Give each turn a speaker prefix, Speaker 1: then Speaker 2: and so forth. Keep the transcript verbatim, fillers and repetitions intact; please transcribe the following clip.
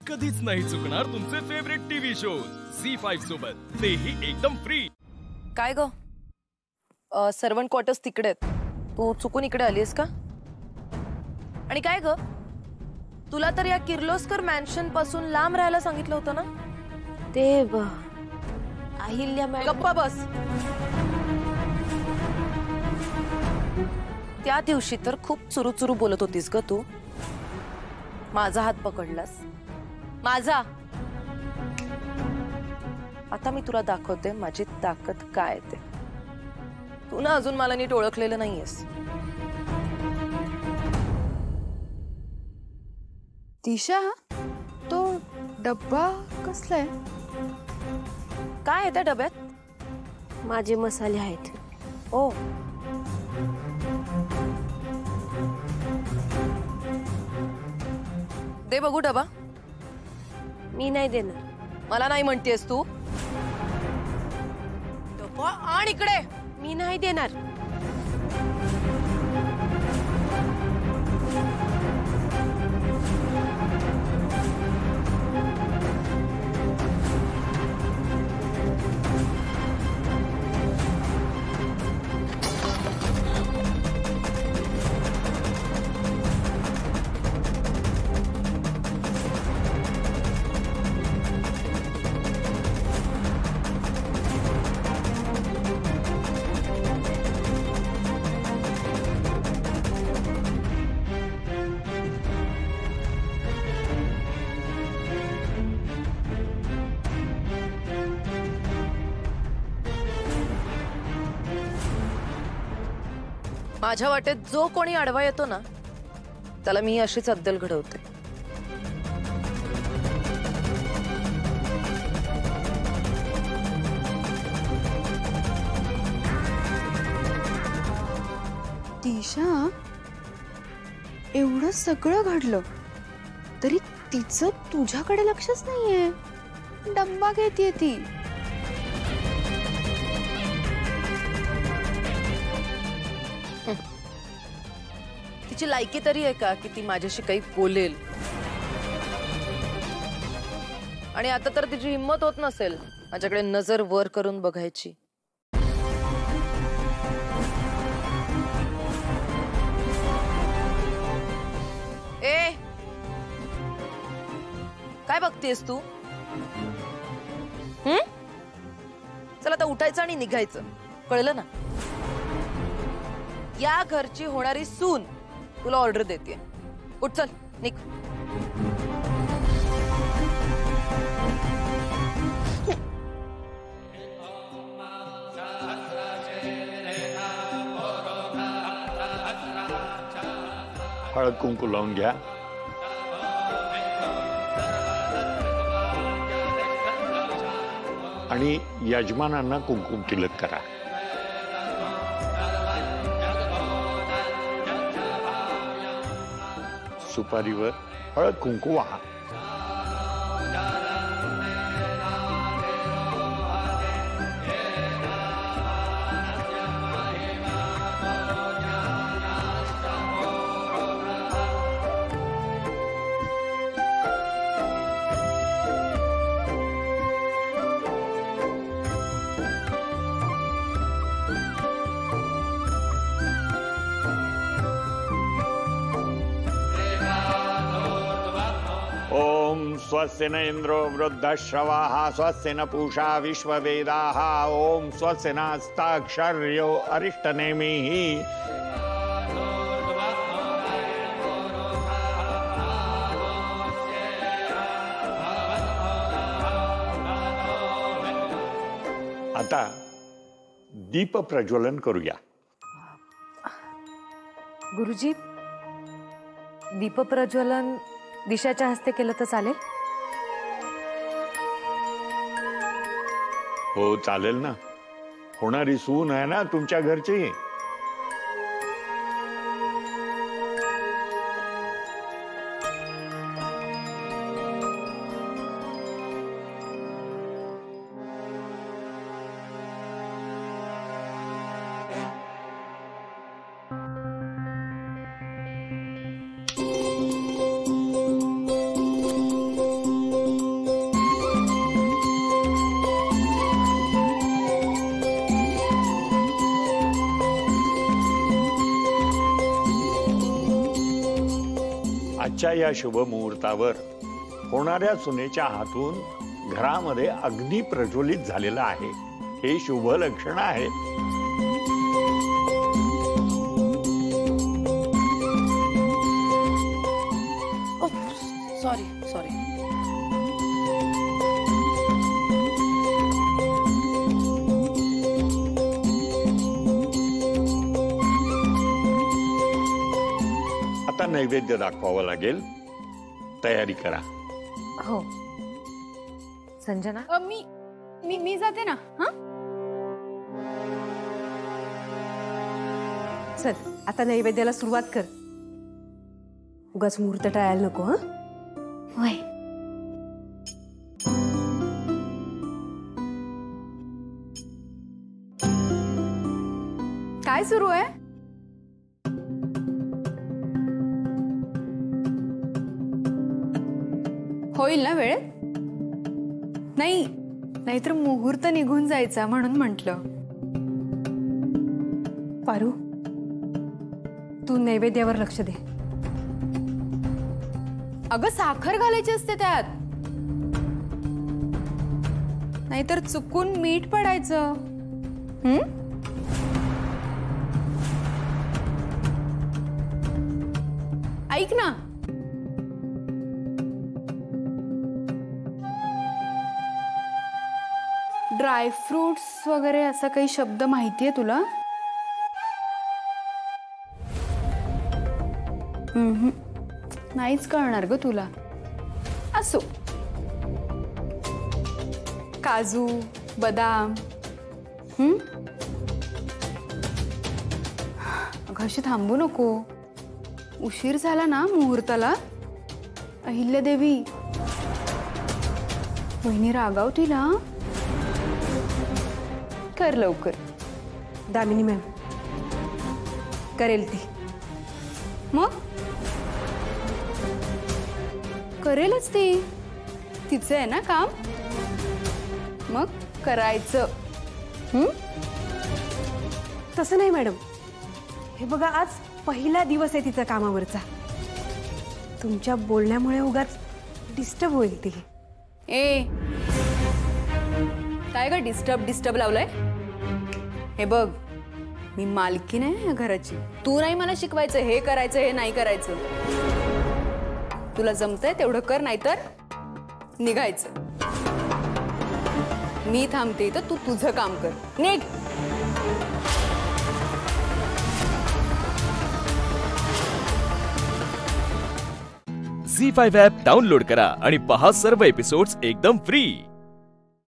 Speaker 1: कधीच नाही चुकणार तुमचे favourite TV shows Zee five सोबत, तेही एकदम फ्री।
Speaker 2: काय ग, सर्वंट क्वार्टर्स तिकडे आहेत, तू चुकून इकडे आलीस का? आणि काय ग, तुला तर या किर्लोस्कर मॅन्शन पासून लांब राहायला सांगितलं होतं ना?
Speaker 3: ते अहिल्या मॅडम,
Speaker 2: गप्पा बस। त्या दिवशी तर खूप चुरू चुरू बोलत होतीस ग तू, माझा हात पकडलास, माझा। आता मी तुला दाखवते माझी ताकद काय ते। तू ना अजून मला नीट ओळखलेलं नाहीयेस।
Speaker 4: दिशा, तो डब्बा कसला आहे?
Speaker 2: काय आहे त्या डब्यात?
Speaker 3: माझे मसाले आहेत।
Speaker 2: ओ, दे बघू डबा।
Speaker 3: मी नाही देणार।
Speaker 2: मला नाही म्हणतेस तू? डबा आण इकडे।
Speaker 3: मी नाही देणार।
Speaker 2: माझ्या वाटेत जो कोणी आडवा येतो ना, त्याला मी अशीच अद्दल घडवते।
Speaker 4: दिशा, एवढं सगळं घडलं तरी तिचं तुझ्याकडे लक्षच नाहीये। डब्बा घेतीये ती।
Speaker 2: तिची लायकी तरी आहे का की ती माझ्याशी काही बोलेल? आणि आता तर तिची हिम्मत होत नसेल माझ्याकडे नजर वर करून बघायची। ए, काय बघतेस तू? हम्म, चल आता उठायचं आणि निघायचं, कळलं ना? या घरची होणारी सून तुला ऑर्डर देते। उठ, चल निघ।
Speaker 5: हळद कुंकू लावून घ्या। आणि यजमानांना कुंकुम तिलक करा। सुपारीवर हळद कुंकू वाहा। स्वस्य न इंद्रो वृद्धश्रवाः स्वस्य न पूषा विश्ववेदाः ओम स्वस्य नास्ताक्षर्यो अरिष्टनेमिः। आता दीप प्रज्वलन करूया।
Speaker 3: गुरुजी, दीप प्रज्वलन दिशाच्या हस्ते केलं तर चालेल?
Speaker 5: हो चालेल ना, होणारी सून आहे ना तुमच्या घरची। आजच्या या शुभ मुहूर्तावर होणाऱ्या सुनेच्या हातून घरामध्ये अग्नी प्रज्वलित झालेला आहे, हे शुभ लक्षण आहे.
Speaker 2: Sorry sorry.
Speaker 5: आता नैवेद्य दाखवावं लागेल. तयारी करा.
Speaker 3: हो. संजना,
Speaker 4: अ, मी मी मी जाते ना. हा,
Speaker 3: चल आता नैवेद्याला सुरुवात कर. उगाच मुहूर्त टाळायला नको. हा,
Speaker 4: होय. काय सुरू आहे? होईल ना वेळेत? नाही, नाहीतर मुहूर्त निघून जायचा म्हणून म्हटलं.
Speaker 3: पारू, तू नैवेद्यावर लक्ष दे.
Speaker 4: अगं साखर घालायची असते त्यात, नाहीतर चुकून मीठ पडायचं. हम्म, ऐक ना, ड्रायफ्रुट्स वगैरे असा काही शब्द माहितीये तुला? हम्म, नाहीच कळणार ग तुला. असो, काजू, बदाम. हम्म, अगं अशी थांबू नको. उशीर झाला ना मुहूर्ताला. अहिल्यादेवी, वहिनी रागावतील. हा, कर लवकर.
Speaker 3: दामिनी मॅम करेल ती.
Speaker 4: मग करेलच ती, तिचं आहे ना काम, मग करायचं. हम्म,
Speaker 3: तसं नाही मॅडम. हे बघा, आज पहिला दिवस आहे तिचा कामावरचा. तुमच्या बोलण्यामुळे उगाच डिस्टर्ब होईल ती.
Speaker 4: ए, काय ग डिस्टर्ब डिस्टर्ब लावलंय? हे बघ, मी मालकी नाही या घराची. तू नाही मला शिकवायचं हे करायचं हे नाही करायचं. तुला जमतंय तेवढं कर, नाहीतर निघायचं. मी थांबते तर तू तुझं काम कर. निघ.
Speaker 1: झी फाईव्ह ॲप डाउनलोड करा आणि पहा सर्व एपिसोड्स एकदम फ्री.